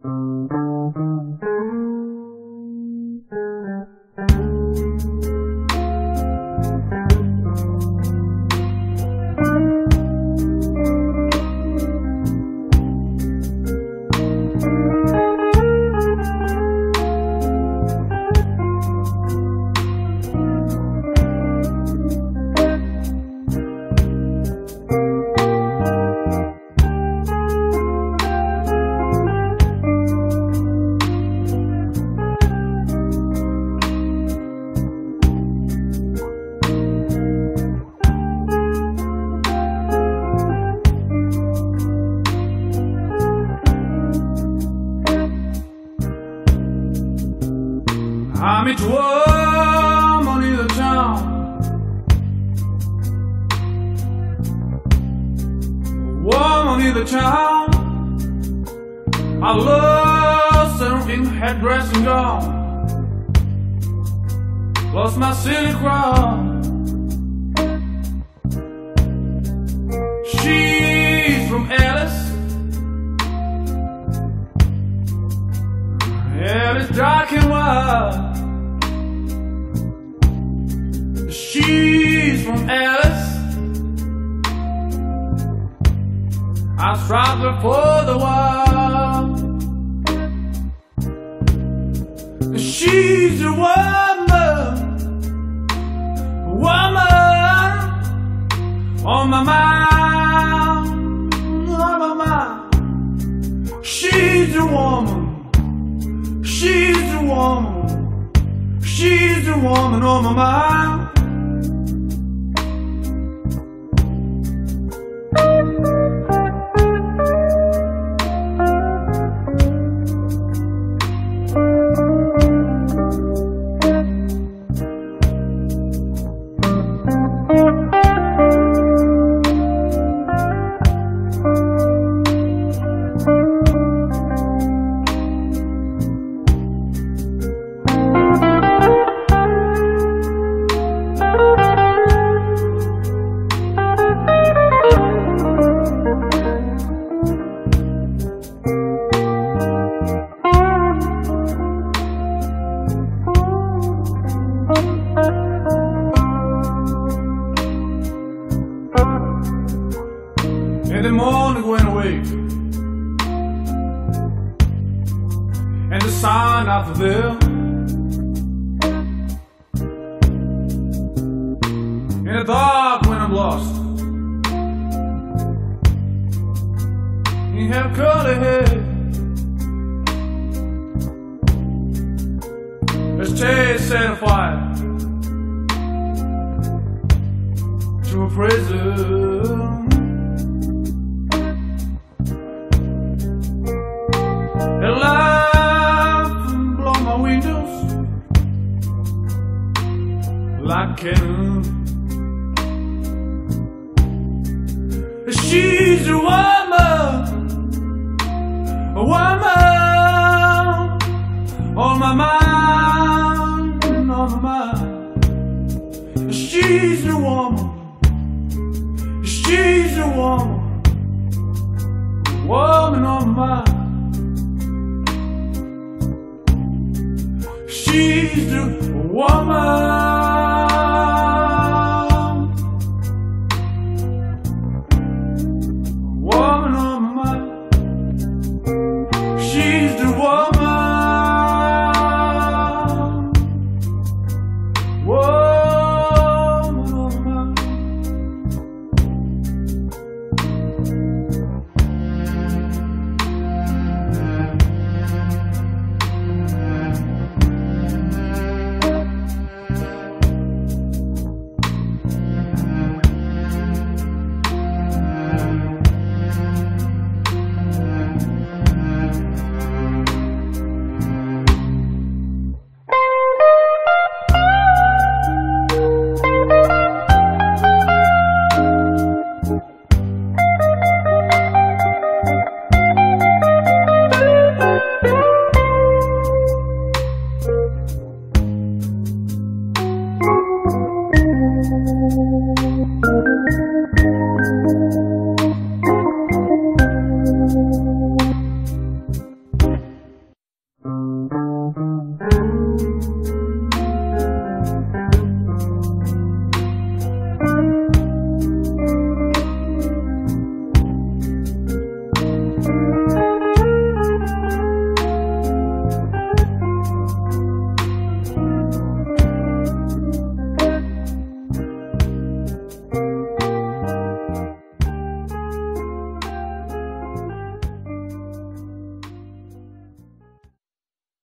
I meet a woman in the town, woman in the town. I lost everything, headdress and gown, lost my silly crown. She's from Alice, Alice dark and wild. She's from Alice, I strive her for the while. She's a woman, woman on my mind, on my mind. She's a woman, she's a woman, she's a woman on my mind. In the morning when I wake, and the sun out the veil, in the dark when I'm lost, you have curly hair. Let's set a fire to a prison. The light blow my windows like cannon. She's a woman on my mind, on my mind. She's a woman, she's a woman, woman on my mind. She's a woman.